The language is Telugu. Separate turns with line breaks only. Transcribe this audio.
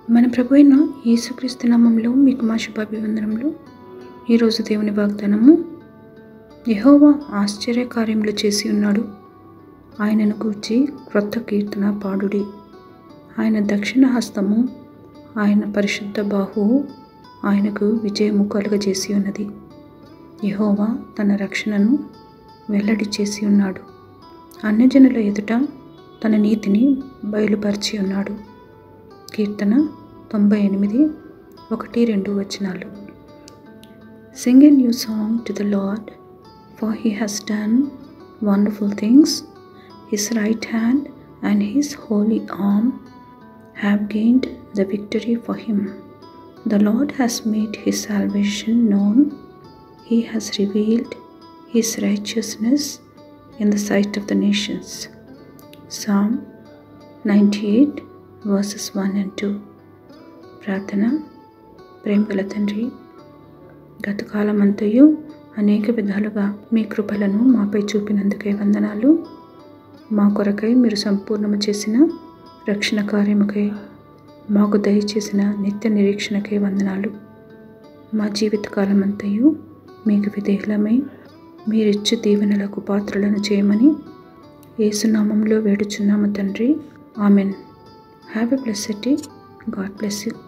మన ప్రభు అయిన యేసుక్రీస్తు నామములో మీకు మా శుభాభివందనములు. ఈరోజు దేవుని వాగ్దానము, యెహోవా ఆశ్చర్యకార్యములు చేసి ఉన్నాడు, ఆయనను గూర్చి క్రొత్త కీర్తన పాడుడి. ఆయన దక్షిణ హస్తము, ఆయన పరిశుద్ధ బాహువు ఆయనకు విజయము కలుగజేసి ఉన్నది. యెహోవా తన రక్షణను వెల్లడి చేసి ఉన్నాడు, అన్యజనుల ఎదుట తన నీతిని బయలుపరిచి ఉన్నాడు. కీర్తన 98, 1-2 వచనాలు. Sing a new song to the Lord, for he has done wonderful things. His right hand and his holy arm have gained the victory for him. The Lord has made his salvation known. He has revealed his righteousness in the sight of the nations. Psalm 98 verses 1 and 2. ప్రార్థన. ప్రేమగల తండ్రి, గత కాలమంతయు అనేక విధాలుగా మీ కృపలను మాపై చూపినందుకై వందనాలు. మా కొరకై మీరు సంపూర్ణము చేసిన రక్షణ కార్యముకై మాకు దయచేసిన నిత్య నిరీక్షణకై వందనాలు. మా జీవితకాలమంతయు మీకు విధేయులమై మీరిచ్చు దీవెనలకు పాత్రలను చేయమని యేసునామంలో వేడుచున్నాము తండ్రి. Amen. Have a blessed day. God bless you.